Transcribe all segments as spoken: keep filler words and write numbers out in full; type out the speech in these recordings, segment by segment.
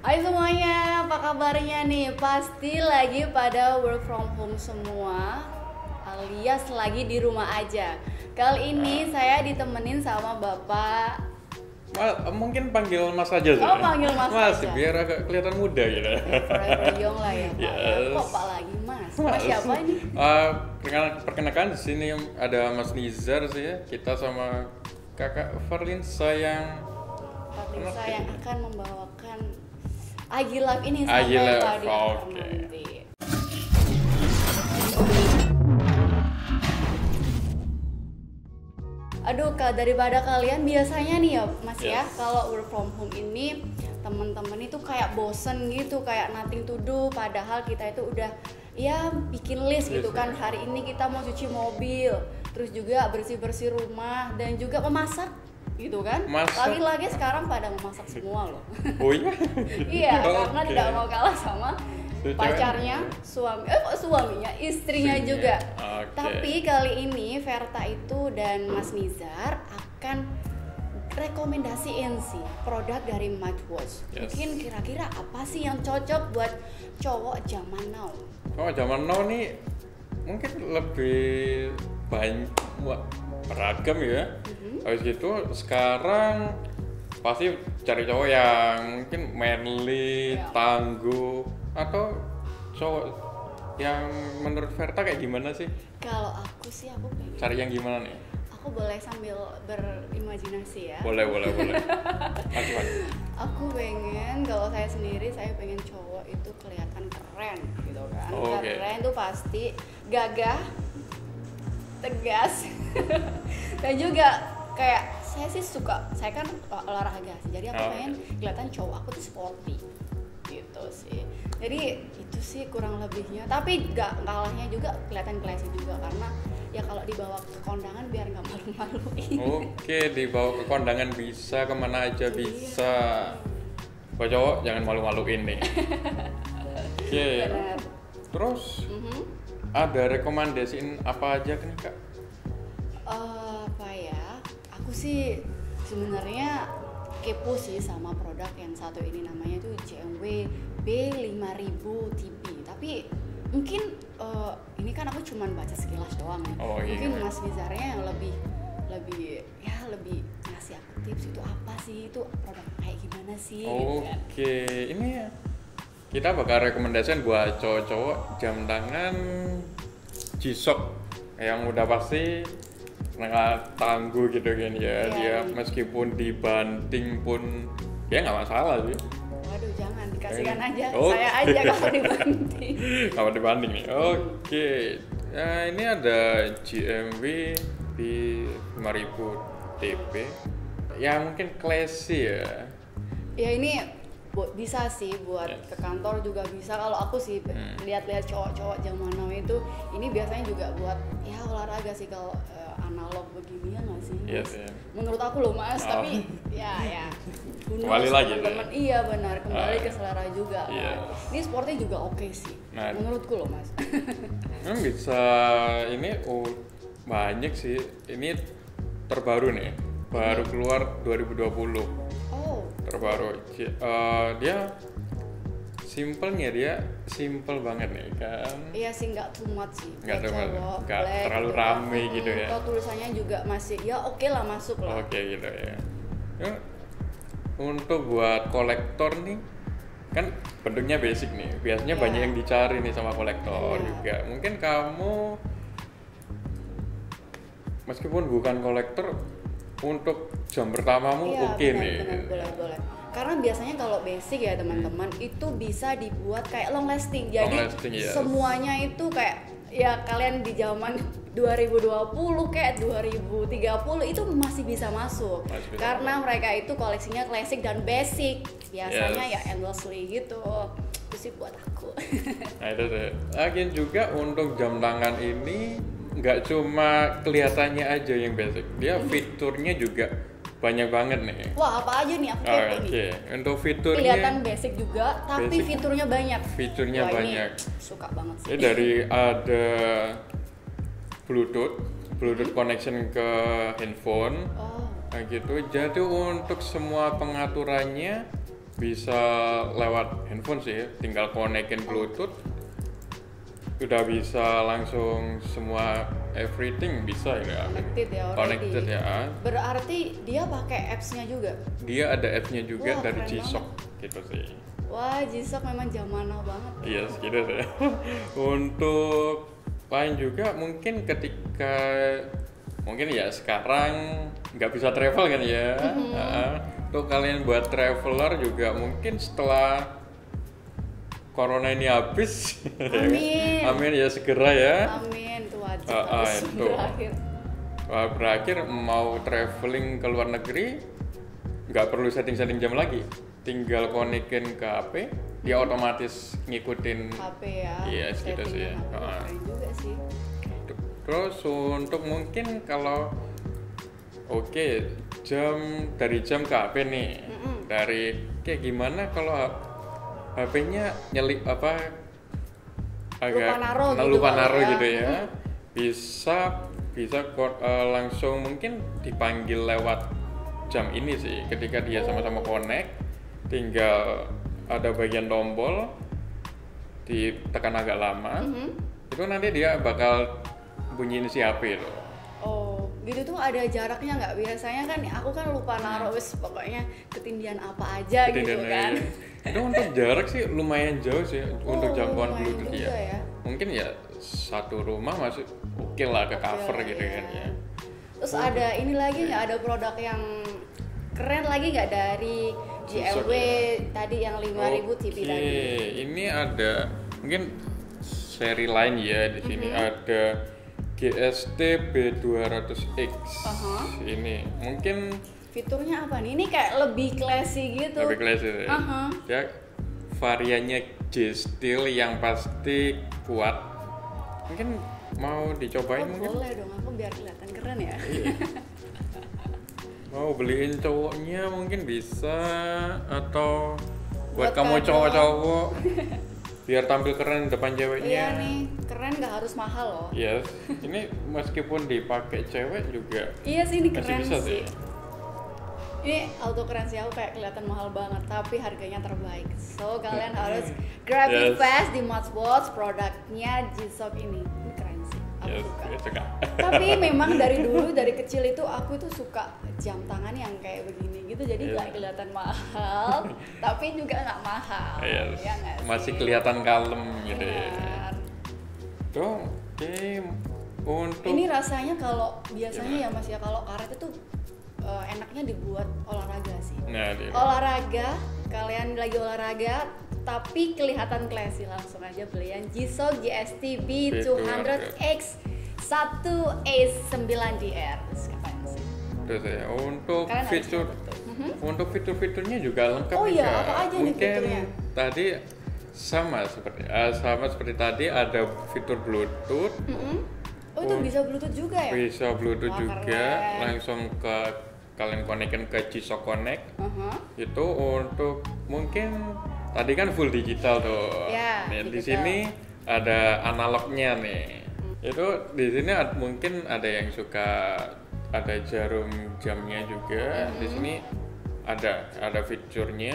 Hai semuanya, apa kabarnya nih? Pasti lagi pada work from home semua, alias lagi di rumah aja. Kali ini saya ditemenin sama Bapak. Ma, mungkin panggil Mas aja sih. Oh, panggil Mas Mas, aja. biar agak kelihatan muda gitu. Forever young lah ya, Pak. Yes. Kok Pak lagi Mas? Mas siapa ini? Uh, perkenalkan, perkenalkan di sini ada Mas Nizar sih ya. Kita sama Kakak Farlinsa yang Farlinsa yang akan membawakan I G Live ini sampai Live, tadi oke. nanti. Aduh, Kak, daripada kalian biasanya nih ya, Mas ya, Yes. kalau work from home ini teman-teman itu kayak bosen gitu, kayak nothing to do, padahal kita itu udah ya bikin list gitu Yes, kan. ya. Hari ini kita mau cuci mobil, terus juga bersih-bersih rumah dan juga memasak gitu kan. Masak. Lagi-lagi sekarang pada memasak semua loh. Oh iya. Iya, Oh, karena oke. tidak mau kalah sama Cewek. pacarnya, suami, eh kok suaminya, istrinya Istrinya, juga. oke. Tapi kali ini Verta itu dan Mas Nizar akan rekomendasiin sih produk dari Microwatch. Yes. Mungkin kira-kira apa sih yang cocok buat cowok zaman now? Oh, zaman now nih mungkin lebih banyak wah, beragam ya. Mhm. Habis gitu sekarang pasti cari cowok yang mungkin manly, Ya. tangguh, atau cowok yang menurut Verta kayak gimana sih? Kalau aku sih aku pengen, Cari yang gimana nih? aku boleh sambil berimajinasi ya. Boleh, boleh, boleh. Masuk, masuk. Aku pengen, kalau saya sendiri saya pengen cowok itu kelihatan keren gitu kan. Oh, oke. Keren tuh pasti gagah, tegas, dan juga kayak saya sih suka, saya kan olahraga sih, jadi aku Oh, pengen kelihatan cowok aku tuh sporty gitu sih. Jadi itu sih kurang lebihnya, tapi gak kalahnya juga kelihatan classy juga, karena ya kalau dibawa ke kondangan biar nggak malu-maluin. Oke, dibawa ke kondangan bisa, kemana aja Iya. bisa. Buat cowok jangan malu-maluin nih. Oke. Benar. Terus Mhm. ada rekomendasiin apa aja nih Kak? Eh, apa ya? Aku sih sebenarnya kepo sih sama produk yang satu ini, namanya tuh J M W B lima ribu T B. Tapi mungkin eh, ini kan aku cuman baca sekilas doang ya. Oh, iya. Mungkin Mas Nizarnya yang lebih lebih ya lebih ngasih aku tips, itu apa sih, itu produk kayak gimana sih gitu kan. Oke, ini ya. Kita bakal rekomendasikan buat cowok-cowok jam tangan G-Shock yang udah pasti sangat tangguh gitu kan ya. Iya, Dia iya. meskipun dibanting pun dia nggak masalah sih. Waduh, jangan dikasihkan aja, Oh. saya aja kalau dibanting. Kalau dibanding nih. Oke. Nah, ini ada G M W B lima ribu T B yang mungkin classy ya. Ya ini bu- bisa sih buat Yes. ke kantor juga bisa. Kalau aku sih Hmm. lihat-lihat cowok-cowok zaman now itu, ini biasanya juga buat ya olahraga sih, kalau eh, analog begini ya nggak sih Mas? Yes, ya. Menurut aku loh Mas, Oh. tapi ya ya who knows, Kembali lagi tuh teman-teman. Iya benar, kembali Ah. ke selera juga. Yes. Ini sportnya juga oke sih, Nah. menurutku loh Mas. Memang bisa ini oh, banyak sih. Ini terbaru nih. Baru keluar dua ribu dua puluh. Oh, Terbaru. J- eh, dia simpelnya dia simple banget nih kan. iya sih, nggak too much sih. Nggak buat too much, cowok, nggak black terlalu gitu. rame Hmm, gitu ya. Kalau tulisannya juga masih ya oke lah, masuk lah. Oke gitu ya. Ya, untuk buat kolektor nih kan bentuknya basic nih. Biasanya Iya. banyak yang dicari nih sama kolektor Iya. juga. Mungkin kamu meskipun bukan kolektor untuk jam pertamamu Iya, oke benar, nih. benar, boleh, boleh. Karena biasanya kalau basic ya teman-teman, itu bisa dibuat kayak long lasting. Jadi Long lasting, yes. semuanya itu kayak ya kalian di zaman dua ribu dua puluh kayak dua ribu tiga puluh itu masih bisa masuk. Masih bisa Karena masuk. mereka itu koleksinya klasik dan basic. Biasanya Yes. ya endlessly gitu. Itu sih buat aku. Nah itu tuh. Lagian juga untuk jam tangan ini nggak cuma kelihatannya aja yang basic, dia fiturnya juga banyak banget nih. Wah, apa aja nih aku Oh, kepo Oke, nih. untuk fiturnya Kelihatan basic juga, tapi Basic. fiturnya banyak. Fiturnya Wah, ini banyak. suka banget sih. Ini dari ada Bluetooth, Bluetooth connection ke handphone, Oh, nah gitu. Jadi untuk semua pengaturannya bisa lewat handphone sih, tinggal konekin Bluetooth udah bisa langsung semua everything bisa ya. Connected ya already. Connected ya. Berarti dia pakai apps-nya juga? Dia ada apps-nya juga. Wah, dari G-Shock gitu sih. Wah, G-Shock memang zaman now banget. Iya, yes, gitu sih. Untuk lain juga mungkin ketika mungkin ya sekarang nggak bisa travel kan ya. Mm-hmm. Nah, untuk kalian buat traveler juga mungkin setelah corona ini habis, amin, amin ya segera ya, amin itu wajib uh, uh, harus itu. berakhir. Wah, berakhir mau traveling ke luar negeri nggak perlu setting-setting jam lagi, tinggal konekin ke H P, dia otomatis ngikutin H P ya, iya yes, gitu sih ya. Uh. juga sih. Terus untuk mungkin kalau oke okay, jam dari jam ke H P nih, mm-mm. dari kayak gimana kalau H P-nya nyelip apa agak lupa gitu, lupa naruh ya. gitu ya, bisa bisa uh, langsung mungkin dipanggil lewat jam ini sih, ketika dia sama-sama connect, tinggal ada bagian tombol ditekan agak lama, mm-hmm. itu nanti dia bakal bunyiin si H P loh. Oh, gitu tuh ada jaraknya nggak? Biasanya kan aku kan lupa naruh, wes pokoknya ketindihan apa aja ketindihan gitu kan. Itu untuk jarak sih lumayan jauh sih oh, untuk jangkauan Bluetooth ya. ya. Mungkin ya satu rumah masih oke okay lah ke okay cover lah, gitu ya. kan ya. Terus oh, ada ini lagi nggak, ada produk yang keren lagi nggak dari G L W ya. Tadi yang lima ribu T B tadi? Ini ada mungkin seri lain ya di sini, mm-hmm. ada G S T B dua ratus X. Uh-huh. Ini mungkin fiturnya apa nih? Ini kayak lebih classy gitu. Lebih classy ya. Uh-huh. Ya variannya G-Steel yang pasti kuat. Mungkin mau dicobain oh, mungkin? Boleh dong, aku biar kelihatan keren ya. Mau beliin cowoknya mungkin bisa, atau buat, buat kamu cowok-cowok biar tampil keren depan ceweknya. Iya nih, keren nggak harus mahal loh. Yes, ini meskipun dipakai cewek juga. Iya sih, ini keren bisa sih. Ini auto keren sih, aku kayak kelihatan mahal banget, tapi harganya terbaik. So kalian harus grab it yes. fast di Modswatch produknya G-Shock ini. Ini keren sih, aku yes, suka. Yes, suka. Tapi memang dari dulu, dari kecil itu aku tuh suka jam tangan yang kayak begini gitu, jadi nggak yeah. kelihatan mahal, tapi juga nggak mahal. Yes. Ya nggak sih? Masih kelihatan kalem gitu ya. Tuh, oke. Okay. Untuk ini rasanya kalau biasanya gimana? Ya Mas ya, kalau karet itu uh, enaknya dibuat olahraga sih. Nah, olahraga, kalian lagi olahraga tapi kelihatan classy, langsung aja beli yang G-Shock G S T B dua ratus X satu A sembilan D R. Terus ya, untuk kalian fitur uh-huh. untuk fitur-fiturnya juga lengkap. Oh iya, apa aja nih mungkin fiturnya? Tadi sama seperti uh, sama seperti tadi ada fitur Bluetooth. Uh-huh. Oh itu oh, bisa Bluetooth juga ya? Bisa Bluetooth Wah, juga, keren. langsung ke kalian konekkan ke G-Shock Connect. Uh-huh. Itu untuk mungkin tadi kan full digital tuh. Ya, nih, digital. Di sini ada analognya nih. Hmm. Itu di sini ad, mungkin ada yang suka ada jarum jamnya juga. Hmm. Di sini ada ada fiturnya.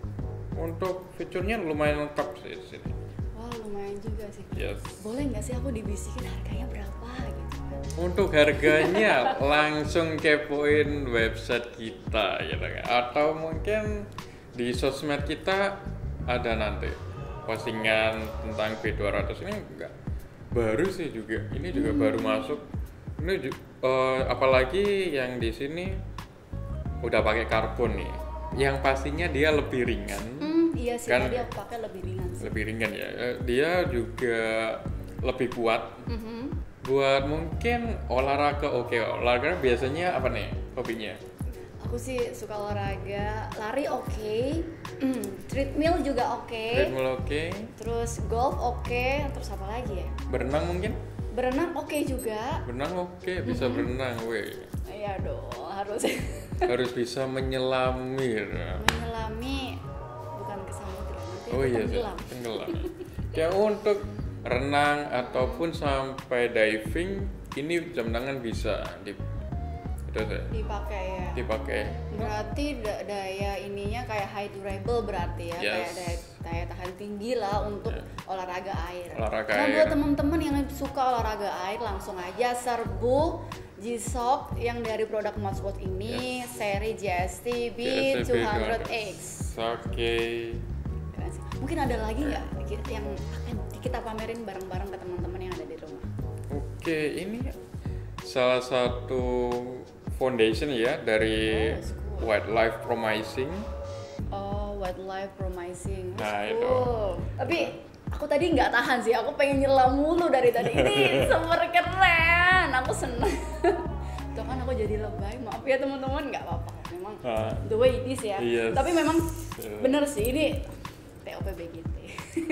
Untuk fiturnya lumayan lengkap sih di sini. Wah, lumayan juga sih. Yes. Boleh nggak sih aku dibisikin harganya berapa gitu kan? Untuk harganya langsung kepoin website kita gitu kan. Atau mungkin di sosmed kita ada nanti postingan tentang B dua ratus ini enggak baru sih juga. Ini juga hmm. baru masuk. Ini uh, apalagi yang di sini udah pakai karbon nih. Yang pastinya dia lebih ringan. Hmm, iya sih, kan, tadi aku pakai lebih ringan sih. Lebih ringan ya. Dia juga lebih kuat. Mm-hmm. Buat mungkin olahraga oke. Okay. Olahraga biasanya apa nih hobinya? Aku sih suka olahraga, lari oke, okay. mm, treadmill juga oke, okay. treadmill oke, okay. Terus golf oke, okay. Terus apa lagi ya? Berenang mungkin? Berenang oke okay juga. Berenang oke, okay. bisa mm-hmm. berenang, weh. Iya dong, harus. Harus bisa menyelami. Menyelami, bukan ke samudra, nanti oh iya, tenggelam. Tenggelam. Ya untuk renang ataupun sampai diving, ini jam tangan bisa di terus ya dipakai ya. dipakai. Berarti da- daya ininya kayak high durable berarti ya, Yes. kayak daya, daya tahan tinggi lah untuk Yeah. olahraga air. Olahraga Nah air. buat teman-teman yang suka olahraga air langsung aja serbu G-Shock yang dari produk Motorsport ini, Yes. seri G S T B G S T B dua ratus X. Oke. Keren sih. Mungkin ada lagi nggak yang akan kita pamerin bareng-bareng ke teman-teman yang ada di rumah? Oke, ini salah satu foundation ya dari Oh, that's cool. Wildlife Promising. Oh, wildlife promising. Nah, That's itu. cool. Tapi aku tadi nggak tahan sih, aku pengen nyelam mulu dari tadi. Ini super keren, aku seneng. Tuh kan aku jadi lebay, maaf ya teman-teman, nggak apa-apa. Memang Ah. the way it is ya. Yes. Tapi memang Yeah. bener sih ini T O P B G T.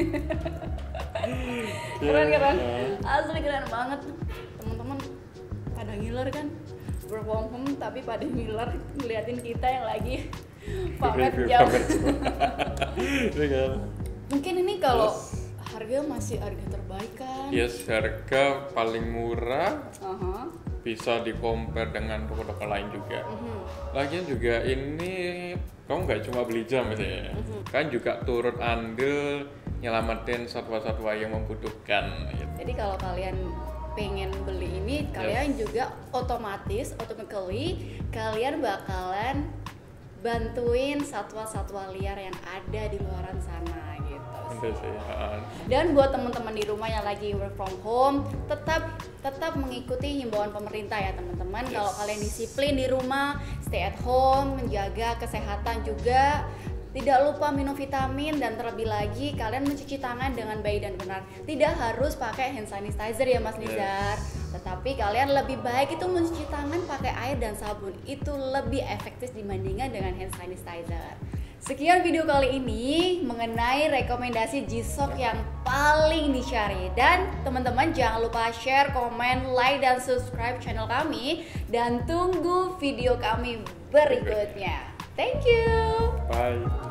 Keren-keren, asli keren banget. Teman-teman pada ngiler kan, work from home tapi pada ngiler ngeliatin kita yang lagi pamer Review, jam. pamer jam. Iya kan? Mungkin ini kalau Yes. harga masih harga terbaik kan? Yes, harga paling murah, Aha. bisa di compare dengan toko-toko lain juga. Mhm. Lagian juga ini kamu nggak cuma beli jam gitu ya, kan juga turut andil nyelamatin satwa-satwa yang membutuhkan. Gitu. Jadi kalau kalian pengen beli ini, kalian juga otomatis, automatically kalian bakalan bantuin satwa-satwa liar yang ada di luaran sana gitu. Itu sih. ah. Dan buat teman-teman di rumah yang lagi work from home, tetap tetap mengikuti himbauan pemerintah ya teman-teman. Yes. Kalau kalian disiplin di rumah, stay at home, menjaga kesehatan juga, tidak lupa minum vitamin, dan terlebih lagi kalian mencuci tangan dengan baik dan benar. Tidak harus pakai hand sanitizer ya Mas Nizar, tetapi kalian lebih baik itu mencuci tangan pakai air dan sabun. Itu lebih efektif dibandingkan dengan hand sanitizer. Sekian video kali ini mengenai rekomendasi G-Shock yang paling dicari. Dan teman-teman jangan lupa share, komen, like, dan subscribe channel kami. Dan tunggu video kami berikutnya. Thank you. Bye.